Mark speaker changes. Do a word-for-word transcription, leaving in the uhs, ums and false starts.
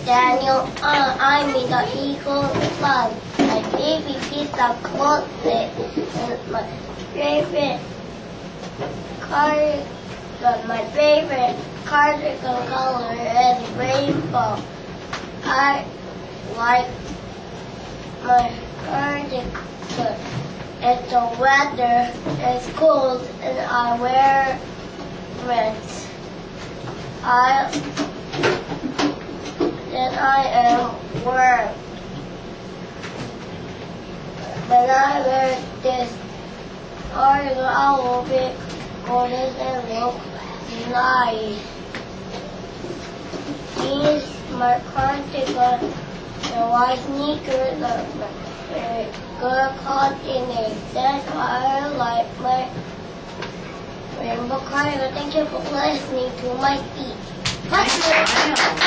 Speaker 1: Daniel. Uh, I'm in the Eagle Club. My favorite piece of clothing and my favorite car. But my favorite cardigan color is rainbow. I like my cardigan. If the weather is cold and I wear it, I then I am warm. When I wear this cardigan, I will be golden and look nice. These my cardigan and white sneakers are very good coordinate. That's why I like my rainbow cardigan. Thank you for listening to my speech.